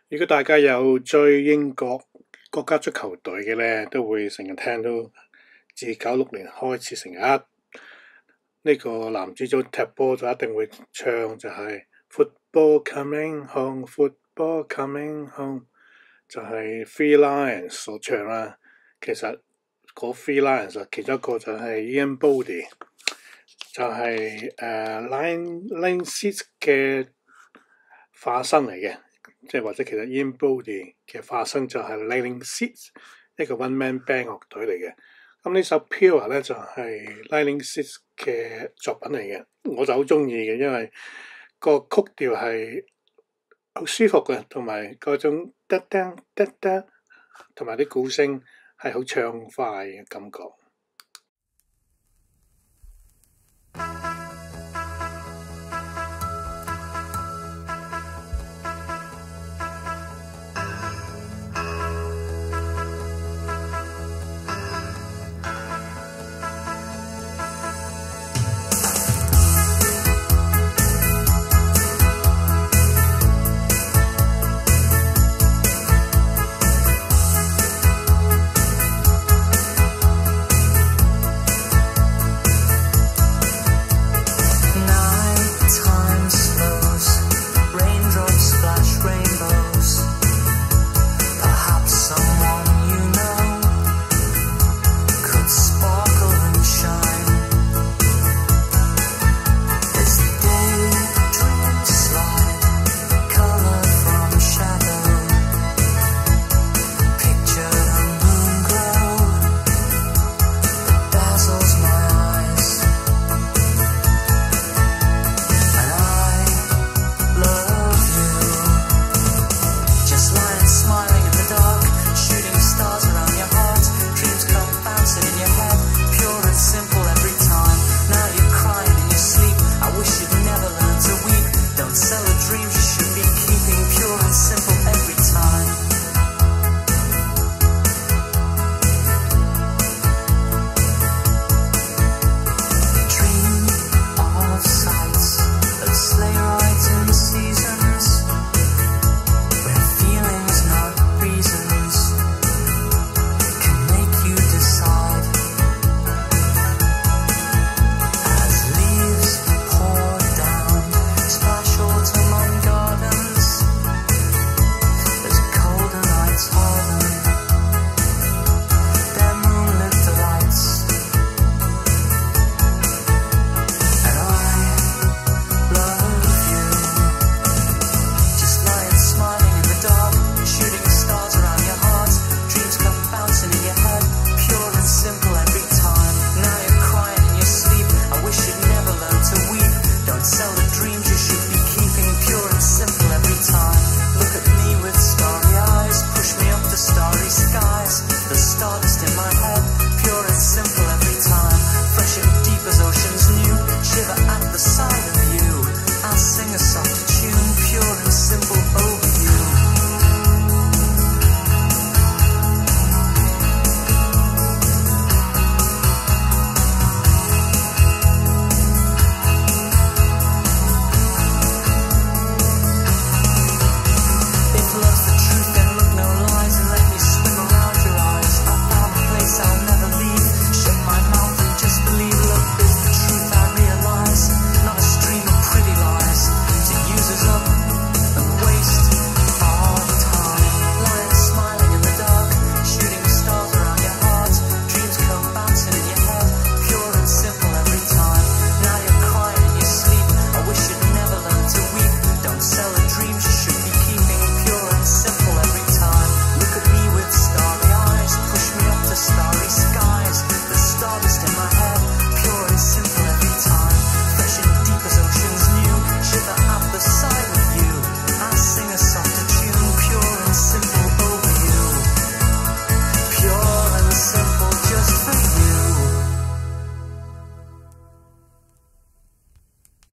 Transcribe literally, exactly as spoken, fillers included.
如果大家有追英國國家足球隊嘅咧，都會成日聽到自九六年開始成日呢個男主組踢波就一定會唱就係 Football Coming Home，Football Coming Home 就係 Three Lions 所唱啦。其實嗰 Three Lions 其中一個就係 Ian Bodie， 就係誒 Lion Lion Six 嘅化身嚟嘅。即係或者其實 Ian Bodie 嘅化身就係 Lightning Seeds 一個 one man band 樂隊嚟嘅。咁呢首 Pure 咧就係 Lightning Seeds 嘅作品嚟嘅，我就好中意嘅，因為個曲調係好舒服嘅，同埋嗰種得得得得，同埋啲鼓聲係好暢快嘅感覺。